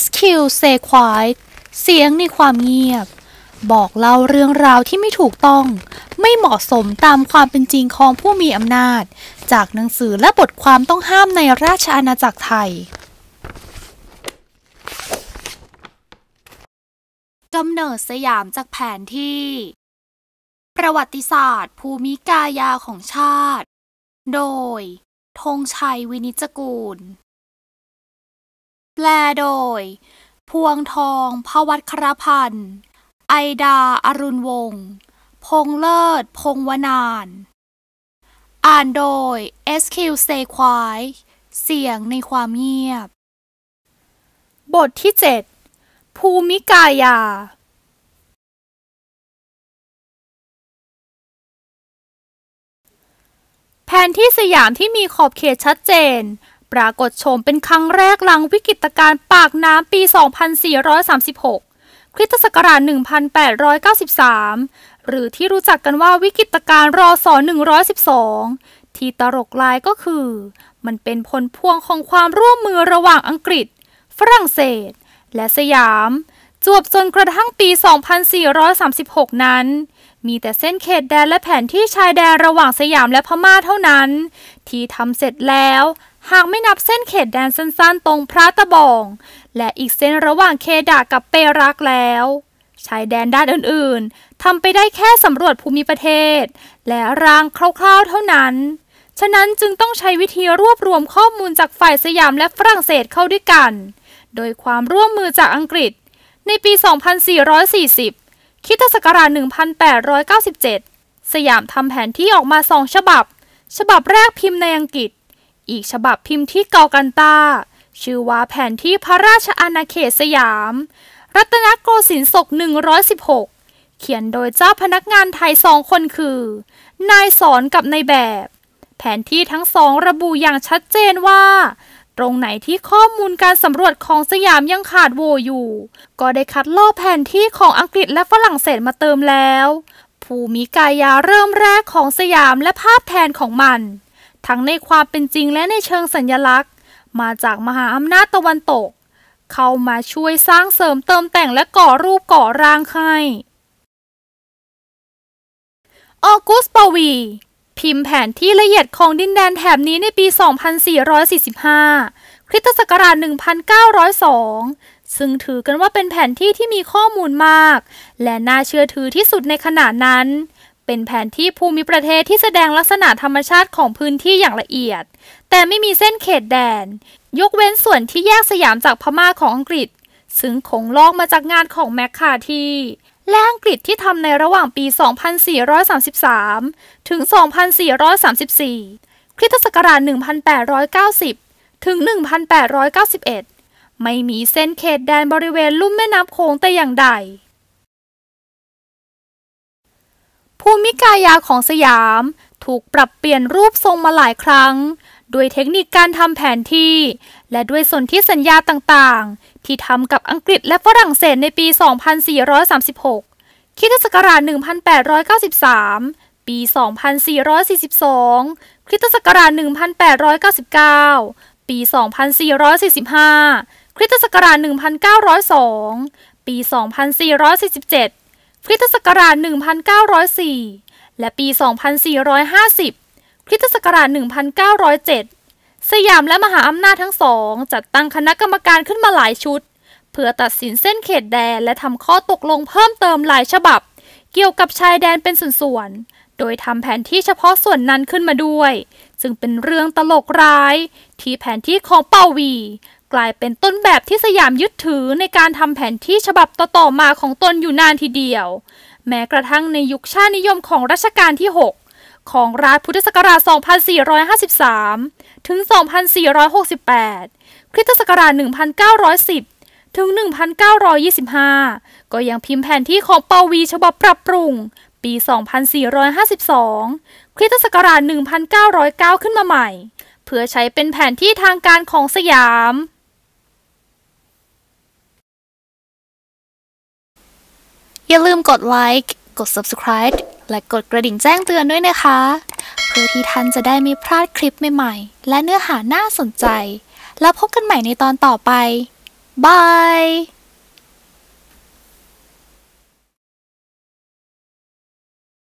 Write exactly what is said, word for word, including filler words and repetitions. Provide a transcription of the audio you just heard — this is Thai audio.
ส คิว Stay Quiet เสียงในความเงียบบอกเล่าเรื่องราวที่ไม่ถูกต้องไม่เหมาะสมตามความเป็นจริงของผู้มีอำนาจจากหนังสือและบทความต้องห้ามในราชอาณาจักรไทยกำเนิดสยามจากแผนที่ประวัติศาสตร์ภูมิกายาของชาติโดยธงชัยวินิจกูลแปลโดยพวงทองภวัชรพันธ์ไอดาอรุณวงศ์พงษ์เลิศพงษ์วนานอ่านโดย เอส คิว Stay Quiet เสียงในความเงียบบทที่ เจ็ด ภูมิกายาแผนที่สยามที่มีขอบเขตชัดเจนปรากฏโฉมเป็นครั้งแรกหลังวิกฤตการณ์ปากน้ำปี สองพันสี่ร้อยสามสิบหก คริสตศักราช หนึ่งพันแปดร้อยเก้าสิบสาม หรือที่รู้จักกันว่าวิกฤตการณ์รศหนึ่งร้อยสิบสองที่ตลกร้ายก็คือมันเป็นผลพวงของความร่วมมือระหว่างอังกฤษฝรั่งเศสและสยามจวบจนกระทั่งปี สองพันสี่ร้อยสามสิบหก นั้นมีแต่เส้นเขตแดนและแผนที่ชายแดนระหว่างสยามและพม่าเท่านั้นที่ทำเสร็จแล้วหากไม่นับเส้นเขตแดนสั้นๆตรงพระตะบองและอีกเส้นระหว่างเคดากับเปรักแล้วชายแดนด้านอื่นๆทำไปได้แค่สำรวจภูมิประเทศและรางคร่าวๆเท่านั้นฉะนั้นจึงต้องใช้วิธีรวบรวมข้อมูลจากฝ่ายสยามและฝรั่งเศสเข้าด้วยกันโดยความร่วมมือจากอังกฤษในปี สองพันสี่ร้อยสี่สิบ คริสตศักราช หนึ่งพันแปดร้อยเก้าสิบเจ็ด สยามทำแผนที่ออกมาสองฉบับฉบับแรกพิมพ์ในอังกฤษอีกฉบับพิมพ์ที่เกากันตาชื่อว่าแผนที่พระราชอาณาเขตสยามรัตนโกสินทร์ศกหนึ่งร้อยสิบหกเขียนโดยเจ้าพนักงานไทยสองคนคือนายสอนกับนายแบบแผนที่ทั้งสองระบุอย่างชัดเจนว่าตรงไหนที่ข้อมูลการสำรวจของสยามยังขาดโหว่อยู่ก็ได้คัดลอกแผนที่ของอังกฤษและฝรั่งเศสมาเติมแล้วภูมิกายาเริ่มแรกของสยามและภาพแทนของมันทั้งในความเป็นจริงและในเชิงสัญลักษณ์มาจากมหาอำนาจตะวันตกเข้ามาช่วยสร้างเสริมเติมแต่งและก่อรูปก่อร่างให้ออกุสต์ ปวีพิมพ์แผนที่ละเอียดของดินแดนแถบนี้ในปี สองพันสี่ร้อยสี่สิบห้า คริสตศักราช หนึ่งพันเก้าร้อยสอง ซึ่งถือกันว่าเป็นแผนที่ที่มีข้อมูลมากและน่าเชื่อถือที่สุดในขณะนั้นเป็นแผนที่ภูมิประเทศที่แสดงลักษณะธรรมชาติของพื้นที่อย่างละเอียดแต่ไม่มีเส้นเขตแดนยกเว้นส่วนที่แยกสยามจากพม่าของอังกฤษซึ่งคงลอกมาจากงานของแมคคาธีและอังกฤษที่ทำในระหว่างปี สองพันสี่ร้อยสามสิบสาม ถึง สองพันสี่ร้อยสามสิบสี่ คริสตศักราช หนึ่งพันแปดร้อยเก้าสิบ ถึง หนึ่งพันแปดร้อยเก้าสิบเอ็ด ไม่มีเส้นเขตแดนบริเวณลุ่มแม่น้ำโขงแต่อย่างใดภูมิกายาของสยามถูกปรับเปลี่ยนรูปทรงมาหลายครั้งด้วยเทคนิคการทำแผนที่และด้วยสนธิสัญญาต่างๆที่ทำกับอังกฤษและฝรั่งเศสในปี สองพันสี่ร้อยสามสิบหก คริสตศักราช หนึ่งพันแปดร้อยเก้าสิบสาม ปี สองพันสี่ร้อยสี่สิบสอง คริสตศักราช หนึ่งพันแปดร้อยเก้าสิบเก้า ปี สองพันสี่ร้อยสี่สิบห้า คริสตศักราช หนึ่งพันเก้าร้อยสอง ปี สองพันสี่ร้อยสี่สิบเจ็ด คริสตศักราช หนึ่งพันเก้าร้อยสี่ และปี สองพันสี่ร้อยห้าสิบ คริสตศักราช หนึ่งพันเก้าร้อยเจ็ด สยามและมหาอำนาจทั้งสองจัดตั้งคณะกรรมการขึ้นมาหลายชุดเพื่อตัดสินเส้นเขตแดนและทำข้อตกลงเพิ่มเติมหลายฉบับเกี่ยวกับชายแดนเป็นส่วนๆโดยทำแผนที่เฉพาะส่วนนั้นขึ้นมาด้วยจึงเป็นเรื่องตลกร้ายที่แผนที่ของเปาวีกลายเป็นต้นแบบที่สยามยึดถือในการทำแผนที่ฉบับต่อๆมาของตนอยู่นานทีเดียวแม้กระทั่งในยุคชาตินิยมของรัชกาลที่หกของรัฐพุทธศักราช สองพันสี่ร้อยห้าสิบสาม ถึง สองพันสี่ร้อยหกสิบแปด คริสตศักราช หนึ่งพันเก้าร้อยสิบ ถึง หนึ่งพันเก้าร้อยยี่สิบห้า ก็ยังพิมพ์แผนที่ของเปาวีฉบับปรับปรุงปี สองพันสี่ร้อยห้าสิบสอง คริสตศักราช หนึ่งพันเก้าร้อยเก้า ขึ้นมาใหม่เพื่อใช้เป็นแผนที่ทางการของสยามอย่าลืมกดไลค์กด ซับสไครบ์ และกดกระดิ่งแจ้งเตือนด้วยนะคะเพื่อที่ท่านจะได้ไม่พลาดคลิปใหม่ๆและเนื้อหาน่าสนใจแล้วพบกันใหม่ในตอนต่อไปบาย